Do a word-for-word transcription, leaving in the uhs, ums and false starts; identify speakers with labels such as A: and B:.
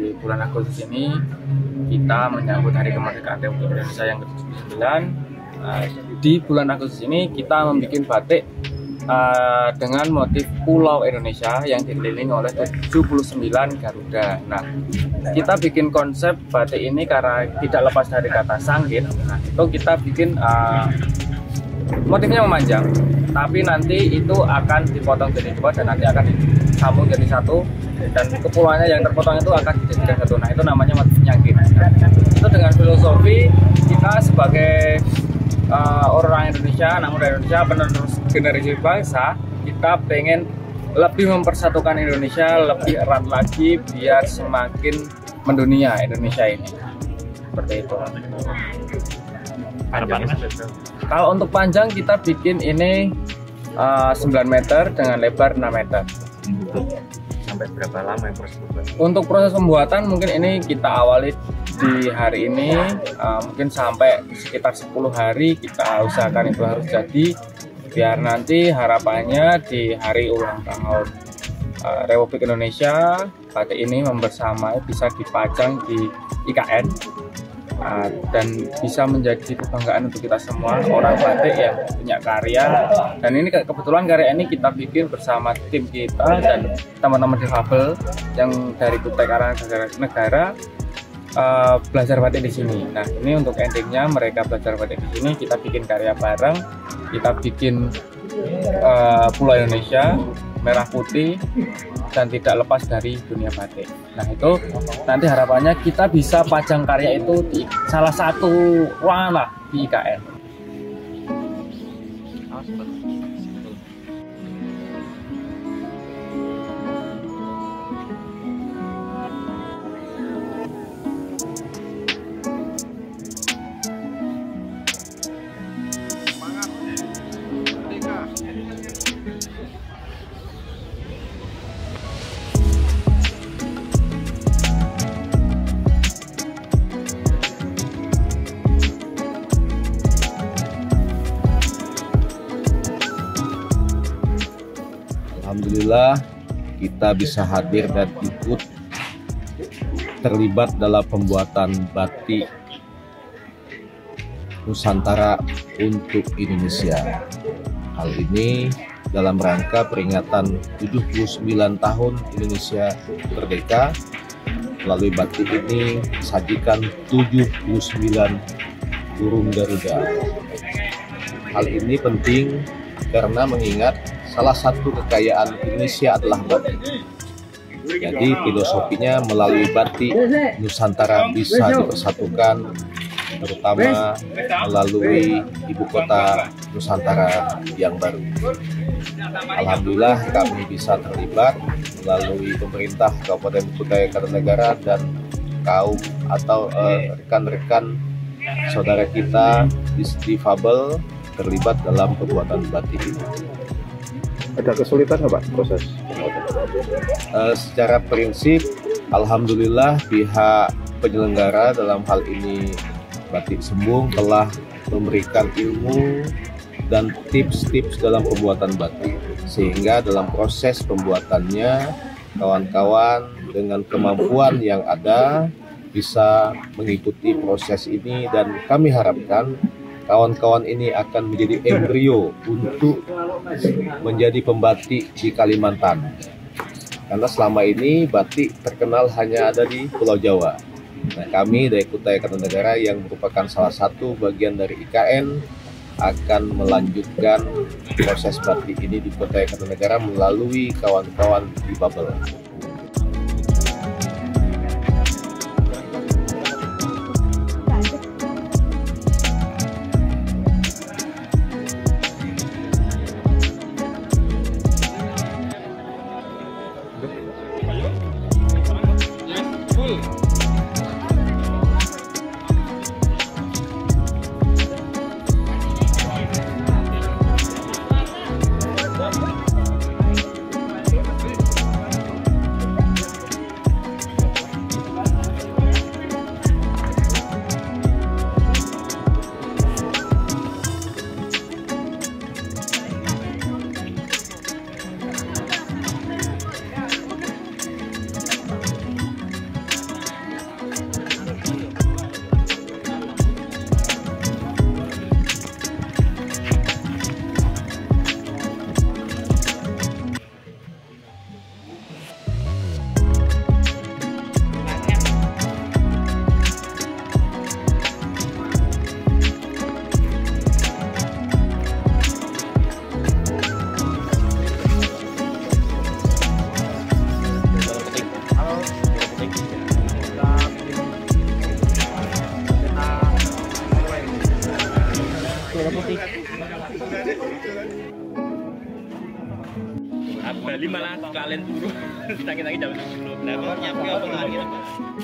A: di bulan Agustus ini kita menyambut Hari Kemerdekaan Republik Indonesia yang ke tujuh puluh sembilan. Uh, di bulan Agustus ini kita membuat batik uh, dengan motif Pulau Indonesia yang dikelilingi oleh tujuh puluh sembilan Garuda. Nah, kita bikin konsep batik ini karena tidak lepas dari kata sangkit. Nah, itu kita bikin uh, motifnya memanjang, tapi nanti itu akan dipotong jadi dua dan nanti akan disambung jadi satu, dan kepulauannya yang terpotong itu akan dijadikan satu. Nah, itu namanya motif nyangkit. Itu dengan filosofi kita sebagai uh, orang Indonesia, anak muda Indonesia, penerus generasi bangsa, kita pengen lebih mempersatukan Indonesia lebih erat lagi biar semakin mendunia Indonesia ini. Seperti itu. Kalau untuk panjang kita bikin ini uh, sembilan meter dengan lebar enam meter.
B: Sampai berapa lama yang proses pembuatan?
A: Untuk proses pembuatan mungkin ini kita awali di hari ini, uh, mungkin sampai sekitar sepuluh hari kita usahakan itu harus jadi, biar nanti harapannya di hari ulang tahun uh, Republik Indonesia batik ini membersamai bisa dipajang di I K N. Uh, dan bisa menjadi kebanggaan untuk kita semua orang batik yang punya karya. Dan ini kebetulan karya ini kita bikin bersama tim kita dan teman-teman difabel yang dari Kutai Kartanegara uh, belajar batik di sini. Nah, ini untuk endingnya mereka belajar batik di sini, kita bikin karya bareng, kita bikin uh, Pulau Indonesia merah putih dan tidak lepas dari dunia batik. Nah, itu nanti harapannya kita bisa pajang karya itu di salah satu ruangan lah di I K N.
C: Alhamdulillah kita bisa hadir dan ikut terlibat dalam pembuatan batik Nusantara untuk Indonesia. Hal ini dalam rangka peringatan tujuh puluh sembilan tahun Indonesia merdeka. Melalui batik ini sajikan tujuh puluh sembilan burung Garuda. Hal ini penting karena mengingat salah satu kekayaan Indonesia adalah batik. Jadi filosofinya melalui batik Nusantara bisa dipersatukan, terutama melalui ibu kota Nusantara yang baru. Alhamdulillah kami bisa terlibat melalui pemerintah Kabupaten Kutai Kartanegara dan kaum atau rekan-rekan uh, saudara kita di difabel terlibat dalam pembuatan batik ini.
B: Ada kesulitan nggak Pak proses pembuatan?
C: Uh, secara prinsip, alhamdulillah pihak penyelenggara dalam hal ini Batik Sembung telah memberikan ilmu dan tips-tips dalam pembuatan batik, sehingga dalam proses pembuatannya kawan-kawan dengan kemampuan yang ada bisa mengikuti proses ini, dan kami harapkan kawan-kawan ini akan menjadi embrio untuk menjadi pembatik di Kalimantan. Karena selama ini batik terkenal hanya ada di Pulau Jawa. Nah, kami dari Kutai Kartanegara yang merupakan salah satu bagian dari I K N akan melanjutkan proses batik ini di Kutai Kartanegara melalui kawan-kawan di Babel.
D: bendera putih.
E: Bali malah kalian turun. Tangi-tangi jam sepuluh. Nah, nyampe apa lagi?